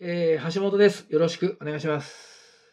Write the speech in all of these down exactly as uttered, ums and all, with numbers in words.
えー、橋本です。よろしくお願いします。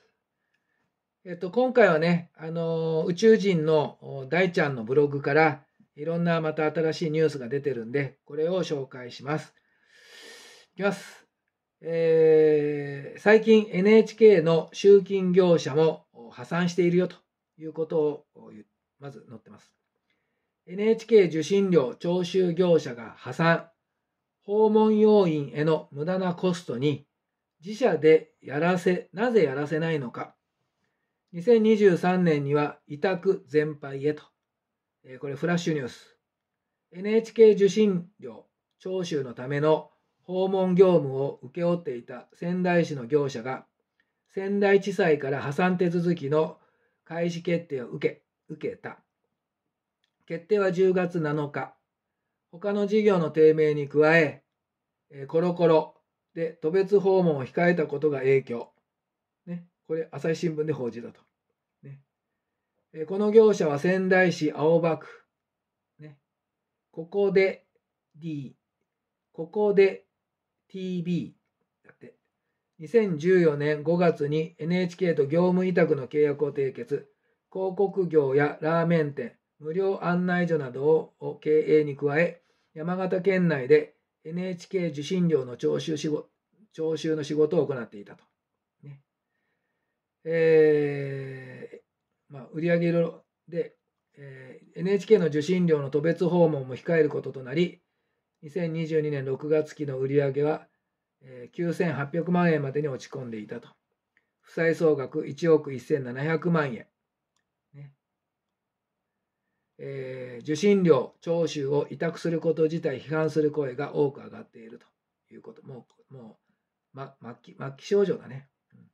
えっと、今回はね、あのー宇宙人のお大ちゃんのブログからいろんなまた新しいニュースが出てるんで、これを紹介します。いきます。えー最近 エヌエイチケー の集金業者もお破産しているよということをお言うまず載ってます。エヌエイチケー 受信料徴収業者が破産、訪問要員への無駄なコストに自社でやらせ、なぜやらせないのか。にせんにじゅうさんねんには委託全廃へと。えーこれフラッシュニュース。エヌエイチケー 受信料徴収のための訪問業務を請け負っていた仙台市の業者が仙台地裁から破産手続きの開始決定を受け、受けた。決定はじゅうがつなのか。他の事業の低迷に加え、えーコロコロで渡別訪問を控えたことが影響。ね、これ、朝日新聞で報じたと。ね、えーこの業者は仙台市青葉区。ね、ここで D、ここで ティービー だって。にせんじゅうよねんごがつに エヌエイチケー と業務委託の契約を締結。広告業やラーメン店、無料案内所などを経営に加え、山形県内で エヌエイチケー 受信料の徴収仕事徴収の仕事を行っていたと。ねえーまあ、売上で、えー エヌエイチケー の受信料の渡別訪問も控えることとなり、にせんにじゅうにねんろくがつ期の売上は、えーきゅうせんはっぴゃくまんえんまでに落ち込んでいたと。負債総額いちおくせんななひゃくまんえん。ねえー受信料徴収を委託すること自体批判する声が多く上がっているということ。もう、もう、ま、末期、末期症状だね。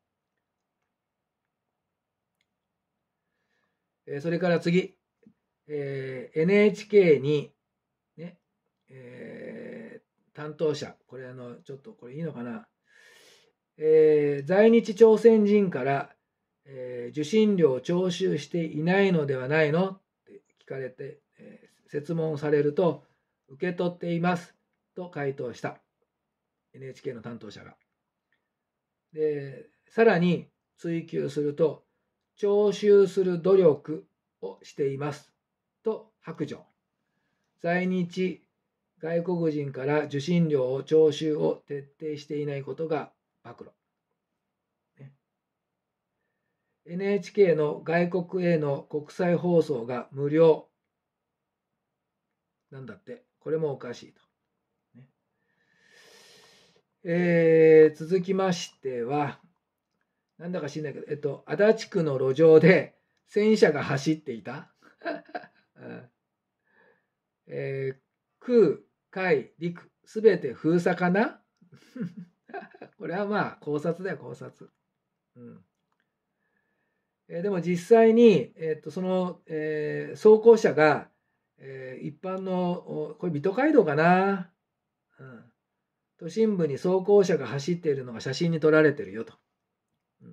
えーそれから次、えー エヌエイチケー に、ねえー担当者、これあの、ちょっとこれいいのかな、えー在日朝鮮人から、えー受信料を徴収していないのではないのって聞かれて、えー設問されると、受け取っていますと回答した エヌエイチケー の担当者が。で、さらに追及すると、徴収する努力をしていますと白状。在日外国人から受信料を徴収を徹底していないことが暴露。ね エヌエイチケー の外国への国際放送が無料なんだって。これもおかしいと。ねえー続きましては、なんだか知んないけど、えっと、足立区の路上で戦車が走っていた。うんえー空、海、陸、すべて封鎖かなこれはまあ考察だよ、考察。うんえーでも実際に、えー、とその、えー走行車が、えー一般の、おこれ水戸街道かな、うん、都心部に走行車が走っているのが写真に撮られてるよと。うん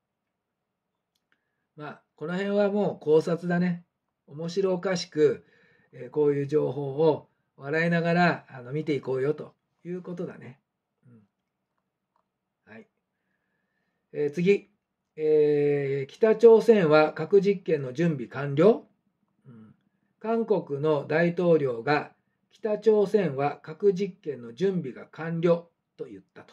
まあ、この辺はもう考察だね。面白おかしく、えーこういう情報を笑いながらあの見ていこうよということだね。うんはいえー次、えー北朝鮮は核実験の準備完了、うん、韓国の大統領が北朝鮮は核実験の準備が完了と言ったと。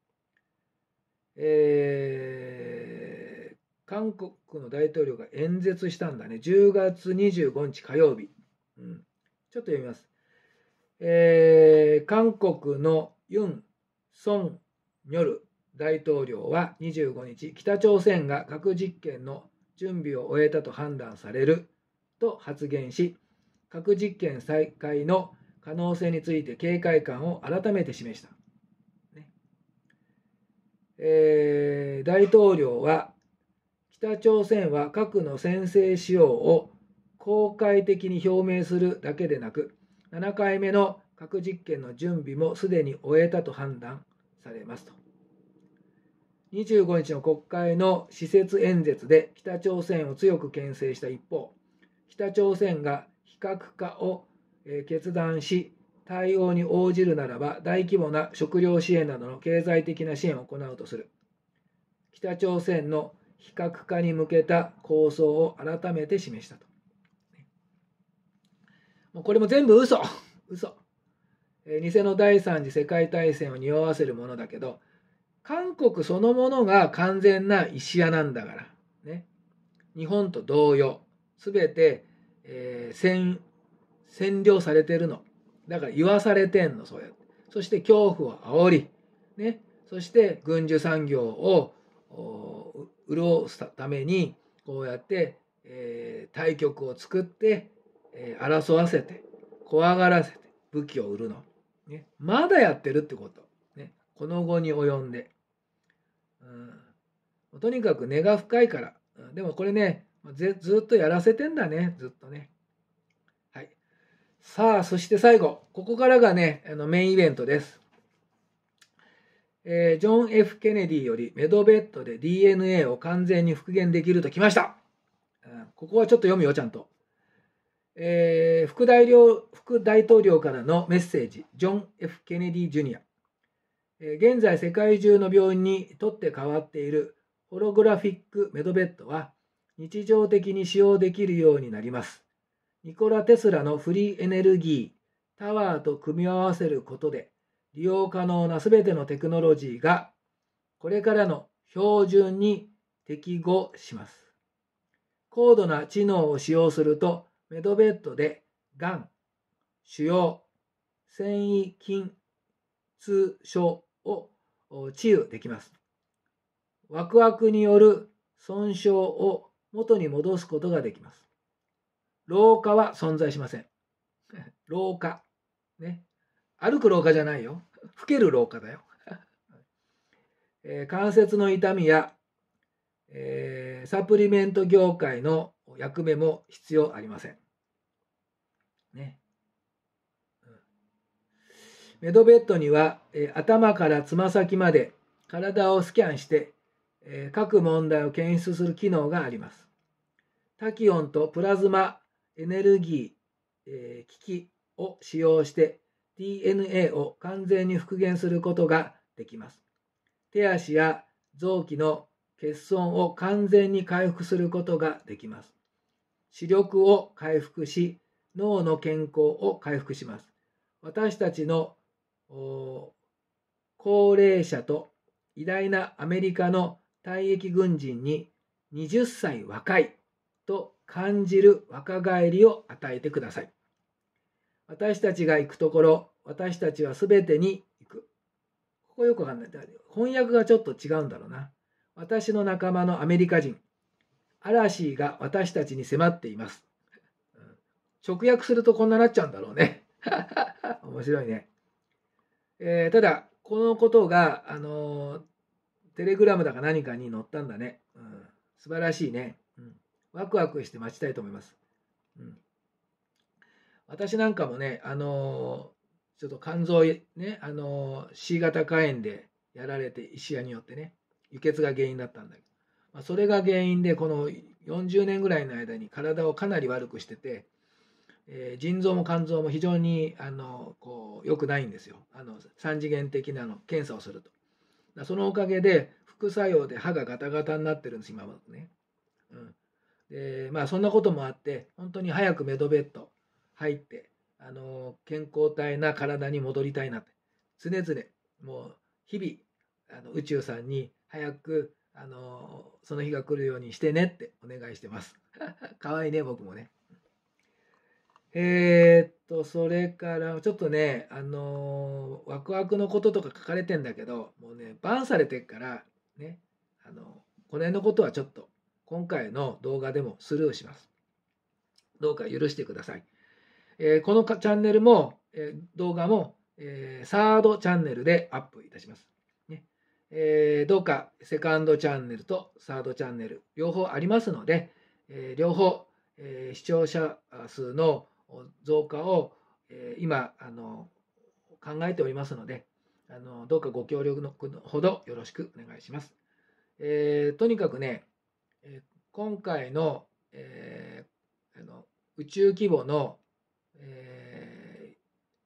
えー韓国の大統領が演説したんだね。じゅうがつにじゅうごにち火曜日。うん、ちょっと読みます。えー韓国のユン・ソンニョル大統領はにじゅうごにち、北朝鮮が核実験の準備を終えたと判断されると発言し、核実験再開の可能性について警戒感を改めて示した。ねえー大統領は、北朝鮮は核の先制使用を公開的に表明するだけでなく、ななかいめの核実験の準備もすでに終えたと判断されますと。にじゅうごにちの国会の施設演説で北朝鮮を強く牽制した一方、北朝鮮が非核化を決断し、 対応に応じるならば大規模な食料支援などの経済的な支援を行うとする。北朝鮮の非核化に向けた構想を改めて示したと。もうこれも全部嘘嘘偽の第三次世界大戦を匂わせるものだけど、韓国そのものが完全な石屋なんだから、ね、日本と同様、すべて、えー、占占領されてるの。だから言わされてんの、そうやって。そして恐怖を煽り、ね、そして軍需産業を潤すためにこうやって、えー、対局を作って、えー、争わせて怖がらせて武器を売るの、ね、まだやってるってこと、ね、この後に及んで、うん、とにかく根が深いから。でもこれね、ず, ずっとやらせてんだね、ずっとね。はい。さあ、そして最後、ここからがね、あのメインイベントです。えー、ジョン・ F ・ケネディよりメドベッドで ディーエヌエー を完全に復元できるときました。うん、ここはちょっと読むよ、ちゃんと。えー、副大領、副大統領からのメッセージ、ジョン・ F ・ケネディ・ジュニア。えー、現在世界中の病院にとって変わっているホログラフィックメドベッドは日常的に使用できるようになります。ニコラ・テスラのフリーエネルギー、タワーと組み合わせることで利用可能なすべてのテクノロジーがこれからの標準に適合します。高度な知能を使用するとメドベッドでがん、腫瘍、繊維筋痛症を治癒できます。ワクワクによる損傷を元に戻すことができます。老化は存在しません。老化。ね。歩く老化じゃないよ。老ける老化だよ。えー、関節の痛みや、えー、サプリメント業界の役目も必要ありません。ね。メドベッドには、えー、頭からつま先まで体をスキャンして、えー、各問題を検出する機能があります。タキオンとプラズマエネルギー、えー、機器を使用して ディーエヌエー を完全に復元することができます。手足や臓器の欠損を完全に回復することができます。視力を回復し、脳の健康を回復します。私たちの高齢者と偉大なアメリカの退役軍人にはたち若いと感じる若返りを与えてください。私たちが行くところ、私たちはすべてに行く。ここよくわかんない。翻訳がちょっと違うんだろうな。私の仲間のアメリカ人、嵐が私たちに迫っています。直訳するとこんななっちゃうんだろうね。面白いね。えー、ただ、このことが、あのー、テレグラムだか何かに載ったんだね。うん、素晴らしいね、うん。ワクワクして待ちたいと思います。うん、私なんかもね、あのー、ちょっと肝臓、ね、あのー、C 型肝炎でやられて、石屋によってね、輸血が原因だったんだけど、まあ、それが原因で、このよんじゅうねんぐらいの間に体をかなり悪くしてて、えー、腎臓も肝臓も非常にあのこう良くないんですよ。あのさん次元的なの検査をすると。だそのおかげで副作用で歯がガタガタになってるんです、今はね。うん、でまあそんなこともあって、本当に早くメドベッド入って、あの健康体な体に戻りたいなって、常々もう日々あの宇宙さんに早くあのその日が来るようにしてねってお願いしてます。かわいいね、僕もね。えーっと、それから、ちょっとね、あのーワクワクのこととか書かれてんだけど、もうね、バンされてっから、ね、あの、この辺のことはちょっと、今回の動画でもスルーします。どうか許してください。えーこのチャンネルも、えー動画も、えーサードチャンネルでアップいたします。ねえーどうかセカンドチャンネルとサードチャンネル、両方ありますので、えー両方、えー視聴者数の増加を、えー今あの考えておりますので、あのどうかご協力のほどよろしくお願いします。えーとにかくね、えー今回の、えーあの宇宙規模の、えー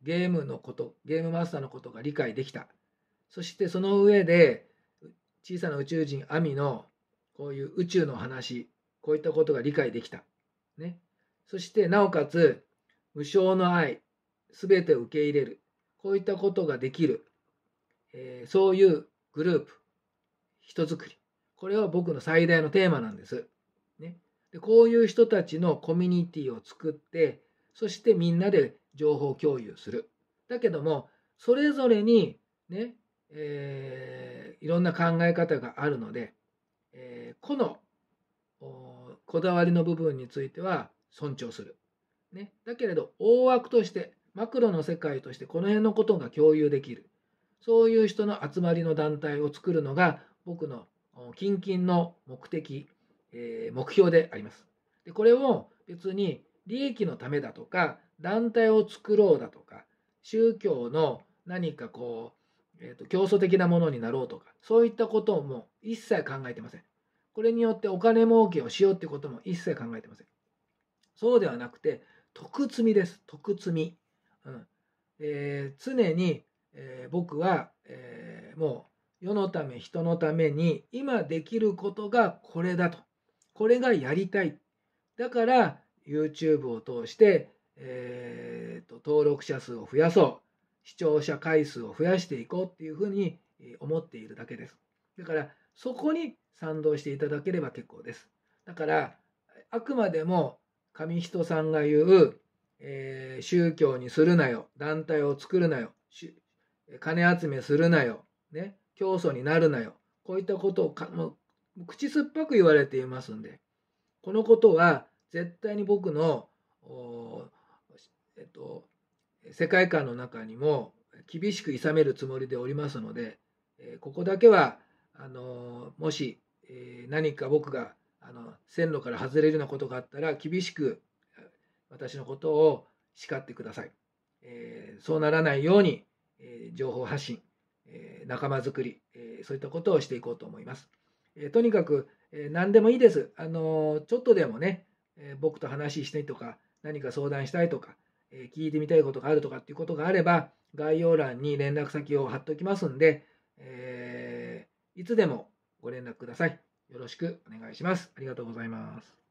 ゲームのこと、ゲームマスターのことが理解できた。そしてその上で、小さな宇宙人アミのこういう宇宙の話、こういったことが理解できた。ね。そしてなおかつ、無償の愛、すべてを受け入れる。こういったことができる。えー、そういうグループ、人づくり。これは僕の最大のテーマなんです。ね。で、こういう人たちのコミュニティを作って、そしてみんなで情報共有する。だけども、それぞれにね、えー、いろんな考え方があるので、えー、個のこだわりの部分については尊重する。ね。だけれど、大枠として、マクロの世界としてこの辺のことが共有できる。そういう人の集まりの団体を作るのが僕の近々の目的、えー、目標であります。で、これを別に利益のためだとか、団体を作ろうだとか、宗教の何かこう、えーと、競争的なものになろうとか、そういったことをもう一切考えてません。これによってお金儲けをしようってことも一切考えてません。そうではなくて、徳積みです。徳積み。うんえー、常に、えー、僕は、えー、もう世のため人のために今できることがこれだと。これがやりたい。だから YouTube を通して、えー、と登録者数を増やそう。視聴者回数を増やしていこうっていうふうに思っているだけです。だからそこに賛同していただければ結構です。だからあくまでも上人さんが言う、えー、宗教にするなよ、団体を作るなよ、金集めするなよ、ね、教祖になるなよ、こういったことをかもう口酸っぱく言われていますんで、このことは絶対に僕の、えっと、世界観の中にも厳しく諌めるつもりでおりますので、えー、ここだけはあのもし、えー、何か僕があの線路から外れるようなことがあったら厳しく私のことを叱ってください。えー、そうならないように、えー、情報発信、えー、仲間づくり、えー、そういったことをしていこうと思います。えー、とにかく、えー、何でもいいです。あのー、ちょっとでもね、えー、僕と話してとか何か相談したいとか、えー、聞いてみたいことがあるとかっていうことがあれば概要欄に連絡先を貼っておきますんで、えー、いつでもご連絡ください。よろしくお願いします。ありがとうございます。